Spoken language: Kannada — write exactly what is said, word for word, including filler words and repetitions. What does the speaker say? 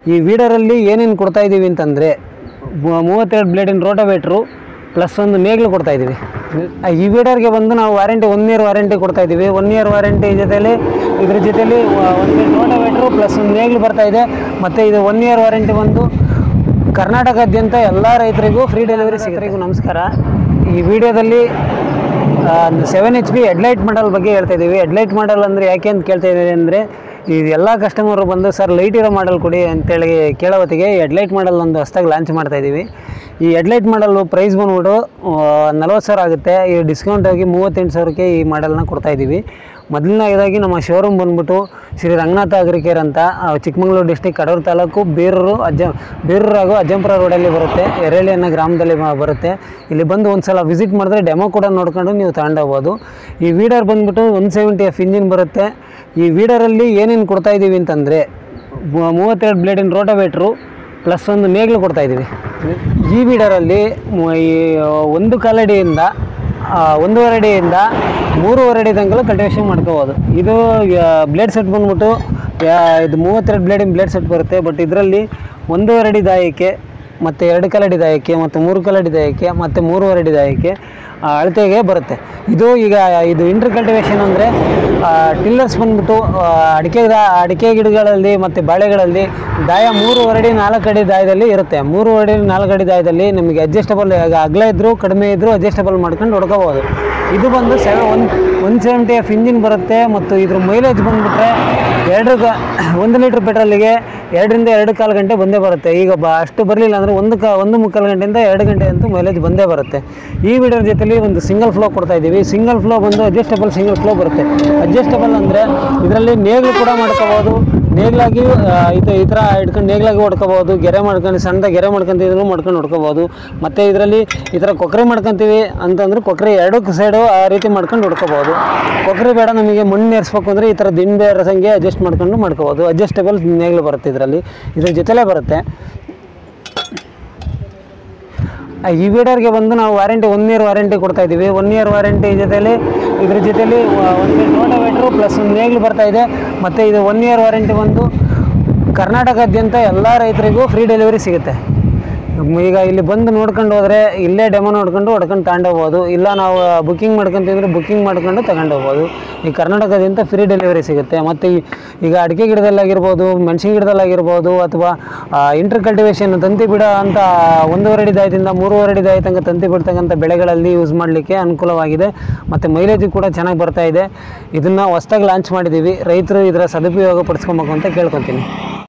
ಈ ವೀಡರಲ್ಲಿ ಏನೇನು ಕೊಡ್ತಾ ಇದ್ದೀವಿ ಅಂತಂದರೆ ಮೂವತ್ತೆರಡು ಬ್ಲೇಡಿನ ರೋಟೋವೇಟ್ರು ಪ್ಲಸ್ ಒಂದು ನೇಗ್ಲು ಕೊಡ್ತಾ ಇದ್ದೀವಿ. ಈ ವೀಡರ್ಗೆ ಬಂದು ನಾವು ವಾರಂಟಿ ಒನ್ ಇಯರ್ ವಾರಂಟಿ ಕೊಡ್ತಾ ಇದ್ದೀವಿ. ಒನ್ ಇಯರ್ ವಾರಂಟಿ ಜೊತೆಲಿ ಇದ್ರ ಜೊತೆಲಿ ಒಂದು ರೋಟೋವೇಟ್ರು ಪ್ಲಸ್ ಒಂದು ನೇಗ್ಲು ಬರ್ತಾ ಇದೆ. ಮತ್ತು ಇದು ಒನ್ ಇಯರ್ ವಾರಂಟಿ ಬಂದು ಕರ್ನಾಟಕದಾದ್ಯಂತ ಎಲ್ಲ ರೈತರಿಗೂ ಫ್ರೀ ಡೆಲಿವರಿ ಸಿಗೋರಿಗೂ ನಮಸ್ಕಾರ. ಈ ವಿಡಿಯೋದಲ್ಲಿ seven H P headlight model ಬಗ್ಗೆ ಹೇಳ್ತಾ ಇದ್ದೀವಿ. ಹೆಡ್ಲೈಟ್ ಮಾಡಲ್ ಅಂದರೆ ಯಾಕೆ ಅಂತ ಕೇಳ್ತಾ ಇದ್ದೀವಿ ಅಂದರೆ, ಈ ಎಲ್ಲ ಕಸ್ಟಮರು ಬಂದು ಸರ್ ಲೈಟ್ ಇರೋ ಮಾಡಲ್ ಕೊಡಿ ಅಂತೇಳಿ ಕೇಳೋ ಹೊತ್ತಿಗೆ ಹೆಡ್ಲೈಟ್ ಮಾಡಲ್ ಒಂದು ಹೊಸದಾಗಿ ಲಾಂಚ್ ಮಾಡ್ತಾಯಿದ್ದೀವಿ. ಈ ಹೆಡ್ಲೈಟ್ ಮಾಡಲು ಪ್ರೈಸ್ ಬಂದ್ಬಿಟ್ಟು ನಲ್ವತ್ತು ಸಾವಿರ ಆಗುತ್ತೆ. ಈ ಡಿಸ್ಕೌಂಟ್ ಆಗಿ ಮೂವತ್ತೆಂಟು ಸಾವಿರಕ್ಕೆ ಈ ಮಾಡಲ್ನ ಕೊಡ್ತಾಯಿದ್ದೀವಿ. ಮೊದಲನೇದಾಗಿ ನಮ್ಮ ಶೋರೂಮ್ ಬಂದ್ಬಿಟ್ಟು ಶ್ರೀ ರಂಗನಾಥ ಅಗ್ರಿಕೇರ್ ಅಂತ, ಚಿಕ್ಕಮಗಳೂರು ಡಿಸ್ಟಿಕ್ ಕಡೂರು ತಾಲೂಕು ಬೇರೂರು ಅಜ್ಜ ಬೇರೂರು ಹಾಗೂ ಅಜ್ಜಂಪುರ ರೋಡಲ್ಲಿ ಬರುತ್ತೆ. ಎರೇಳಿ ಅನ್ನೋ ಗ್ರಾಮದಲ್ಲಿ ಬರುತ್ತೆ. ಇಲ್ಲಿ ಬಂದು ಒಂದು ಸಲ ವಿಸಿಟ್ ಮಾಡಿದ್ರೆ ಡೆಮೋ ಕೂಡ ನೋಡ್ಕೊಂಡು ನೀವು ತಗೊಂಡೋಗ್ಬೋದು. ಈ ವೀಡರ್ ಬಂದ್ಬಿಟ್ಟು ಒನ್ ಸೆವೆಂಟಿ ಎಫ್ ಇಂಜಿನ್ ಬರುತ್ತೆ. ಈ ವೀಡರಲ್ಲಿ ಏನೇನು ಕೊಡ್ತಾ ಇದ್ದೀವಿ ಅಂತಂದರೆ ಮೂವತ್ತೆರಡು ಬ್ಲೇಡಿನ ರೋಟೋವೇಟ್ರು ಪ್ಲಸ್ ಒಂದು ನೇಗ್ಲು ಕೊಡ್ತಾಯಿದ್ದೀವಿ. ಈ ವೀಡರಲ್ಲಿ ಈ ಒಂದು ಕಾಲಡಿಯಿಂದ ಒಂದೂವರೆ ಅಡಿಯಿಂದ ಮೂರುವರೆ ಅಡಿ ತನಕ ಕಲ್ಟಿವೇಷನ್ ಮಾಡ್ಕೋಬೋದು. ಇದು ಬ್ಲೇಡ್ ಸೆಟ್ ಬಂದ್ಬಿಟ್ಟು ಇದು ಮೂವತ್ತೆರಡು ಬ್ಲೇಡಿನ ಬ್ಲೇಡ್ ಸೆಟ್ ಬರುತ್ತೆ. ಬಟ್ ಇದರಲ್ಲಿ ಒಂದೂವರೆ ಅಡಿ ದಾಯಕ್ಕೆ ಮತ್ತು ಎರಡು ಕಾಲಡಿ ದಾಯಕ್ಕೆ ಮತ್ತು ಮೂರು ಕಾಲಡಿ ದಾಯಕ್ಕೆ ಮತ್ತು ಮೂರುವರೆ ಅಡಿ ದಾಯಕ್ಕೆ ಅಳತೆಗೆ ಬರುತ್ತೆ. ಇದು ಈಗ ಇದು ಇಂಟರ್ ಕಲ್ಟಿವೇಷನ್ ಅಂದರೆ ಟಿಲ್ಲರ್ಸ್ ಬಂದ್ಬಿಟ್ಟು ಅಡಿಕೆ ದಾ ಅಡಿಕೆ ಗಿಡಗಳಲ್ಲಿ ಮತ್ತು ಬಾಳೆಗಳಲ್ಲಿ ದಾಯ ಮೂರುವರೆ ಅಡಿ ನಾಲ್ಕು ಅಡಿ ದಾಯದಲ್ಲಿ ಇರುತ್ತೆ. ಮೂರುವರೆ ಅಡಿ ನಾಲ್ಕು ಅಡಿ ದಾಯದಲ್ಲಿ ನಮಗೆ ಅಡ್ಜಸ್ಟಬಲ್ ಅಗಲ ಇದ್ದರೂ ಕಡಿಮೆ ಇದ್ದರೂ ಅಡ್ಜಸ್ಟಬಲ್ ಮಾಡ್ಕೊಂಡು ಹೊಡ್ಕೋಬೋದು. ಇದು ಬಂದು seven one one seventy F engine ಬರುತ್ತೆ. ಮತ್ತು ಇದ್ರ ಮೈಲೇಜ್ ಬಂದುಬಿಟ್ರೆ ಎರಡು ಗ ಒಂದು ಲೀಟ್ರ್ ಪೆಟ್ರೋಲಿಗೆ ಎರಡರಿಂದ ಎರಡು ಕಾಲು ಗಂಟೆ ಬಂದೇ ಬರುತ್ತೆ. ಈಗ ಬ ಅಷ್ಟು ಬರಲಿಲ್ಲ ಅಂದರೆ ಒಂದು ಕ ಒಂದು ಮುಕ್ಕಾಲು ಗಂಟೆಯಿಂದ ಎರಡು ಗಂಟೆ ಅಂತೂ ಮೈಲೇಜ್ ಬಂದೇ ಬರುತ್ತೆ. ಈ ವಿಡಿಯೋ ಜೊತೆಲಿ ಒಂದು ಸಿಂಗಲ್ ಫ್ಲೋ ಕೊಡ್ತಾ ಇದ್ದೀವಿ. ಸಿಂಗಲ್ ಫ್ಲೋ ಬಂದು ಅಡ್ಜಸ್ಟಬಲ್ ಸಿಂಗಲ್ ಫ್ಲೋ ಬರುತ್ತೆ. ಅಡ್ಜಸ್ಟಬಲ್ ಅಂದರೆ ಇದರಲ್ಲಿ ನೇಗ್ಲು ಕೂಡ ಮಾಡ್ಕೋಬೋದು. ನೇಗ್ಲಾಗಿ ಇದು ಈ ಥರ ಇಟ್ಕೊಂಡು ನೇಗ್ಲಾಗಿ ಹೊಡ್ಕೋಬೋದು. ಗೆರೆ ಮಾಡ್ಕೊಂಡು ಸಣ್ಣ ಗೆರೆ ಮಾಡ್ಕೊಂತಿದ್ರು ಮಾಡ್ಕೊಂಡು ಹೊಡ್ಕೋಬೋದು. ಮತ್ತು ಇದರಲ್ಲಿ ಈ ಥರ ಕೊಕ್ಕರೆ ಮಾಡ್ಕೊತೀವಿ ಅಂತಂದ್ರೆ ಕೊಕ್ಕರೆ ಎರಡಕ್ಕೂ ಸೈಡು ಆ ರೀತಿ ಮಾಡ್ಕೊಂಡು ಹೊಡ್ಕೋಬೋದು. ಕೊಕ್ಕರೆ ಬೇಡ ನಮಗೆ ಮಣ್ಣು ಏರಿಸ್ಬೇಕು ಅಂದರೆ ಈ ಥರ ದಿಂಬೆ ರಸಂಗೆ ಅಡ್ಜಸ್ಟ್ ಮಾಡ್ಕೊಂಡು ಮಾಡ್ಕೋಬೋದು. ಅಡ್ಜಸ್ಟಬಲ್ ನೇಗ್ಲು ಬರುತ್ತೆ ಇದರಲ್ಲಿ, ಇದ್ರ ಜೊತೆಲೇ ಬರುತ್ತೆ. ಈ ವೀಡರ್ಗೆ ಬಂದು ನಾವು ವಾರಂಟಿ ಒನ್ ಇಯರ್ ವಾರಂಟಿ ಕೊಡ್ತಾ ಇದ್ದೀವಿ. ಒನ್ ಇಯರ್ ವಾರಂಟಿ ಜೊತೆಲಿ ಇದ್ರ ಜೊತೆಲಿ ಒಂದು ರೋಟೋವೇಟ್ರು ಪ್ಲಸ್ ಒಂದು ನೇಗ್ಲು ಬರ್ತಾ ಇದೆ. ಮತ್ತು ಇದು ಒನ್ ಇಯರ್ ವಾರಂಟಿ ಬಂದು ಕರ್ನಾಟಕದಾದ್ಯಂತ ಎಲ್ಲ ರೈತರಿಗೂ ಫ್ರೀ ಡೆಲಿವರಿ ಸಿಗುತ್ತೆ. ಈಗ ಇಲ್ಲಿ ಬಂದು ನೋಡ್ಕೊಂಡು ಹೋದರೆ ಇಲ್ಲೇ ಡೆಮೋ ನೋಡ್ಕೊಂಡು ಹೊಡ್ಕೊಂಡು ತಗೊಂಡೋಗ್ಬೋದು. ಇಲ್ಲ ನಾವು ಬುಕ್ಕಿಂಗ್ ಮಾಡ್ಕೊಂತಿದ್ರೆ ಬುಕ್ಕಿಂಗ್ ಮಾಡ್ಕೊಂಡು ತಗೊಂಡೋಗ್ಬೋದು. ಈ ಕರ್ನಾಟಕದಾದ್ಯಂತ ಫ್ರೀ ಡೆಲಿವರಿ ಸಿಗುತ್ತೆ. ಮತ್ತು ಈಗ ಅಡಿಕೆ ಗಿಡದಲ್ಲಾಗಿರ್ಬೋದು, ಮೆಣಸಿನ ಗಿಡದಲ್ಲಾಗಿರ್ಬೋದು, ಅಥವಾ ಇಂಟರ್ ಕಲ್ಟಿವೇಷನ್ ತಂತಿ ಬಿಡ ಅಂತ ಒಂದೂವರೆ ಅಡಿ ದಾಯದಿಂದ ಮೂರುವರೆ ಅಡಿ ದಾಯ ತನಕ ತಂತಿ ಬಿಡ್ತಕ್ಕಂಥ ಬೆಳೆಗಳಲ್ಲಿ ಯೂಸ್ ಮಾಡಲಿಕ್ಕೆ ಅನುಕೂಲವಾಗಿದೆ. ಮತ್ತು ಮೈಲೇಜು ಕೂಡ ಚೆನ್ನಾಗಿ ಬರ್ತಾ ಇದೆ. ಇದನ್ನು ಹೊಸದಾಗಿ ಲಾಂಚ್ ಮಾಡಿದ್ದೀವಿ. ರೈತರು ಇದರ ಸದುಪಯೋಗ ಪಡಿಸ್ಕೊಬೇಕು ಅಂತ ಕೇಳ್ಕೊತೀನಿ.